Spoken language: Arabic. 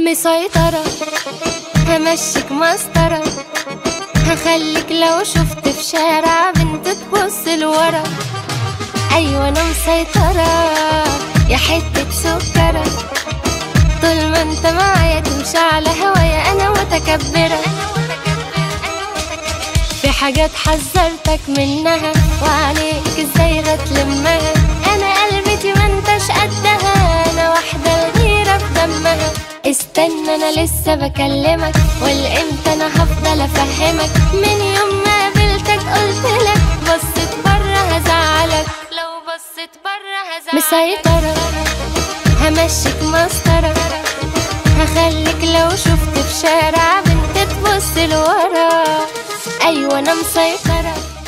مسيطرة، همشيك مسطرة، هخليك لو شفت في شارع بنت تبص لورا. أيوة أنا مسيطرة يا حتة سكرة، طول ما انت معايا تمشي على هوايا أنا متكبرة. في حاجات حذرتك منها وعليك ازاي هتلمها، أنا قلبتي ما انتش قدها، أنا واحدة الغيرة في دمها. استنى أنا لسه بكلمك، والامتى أنا هفضل أفهمك، من يوم ما قابلتك قلتلك بصيت برا هزعلك، لو بصيت برا هزعلك. مسيطرة همشيك مسطرة، هخليك لو شفت في شارع بنت تبص لورا. أيوة أنا مسيطرة.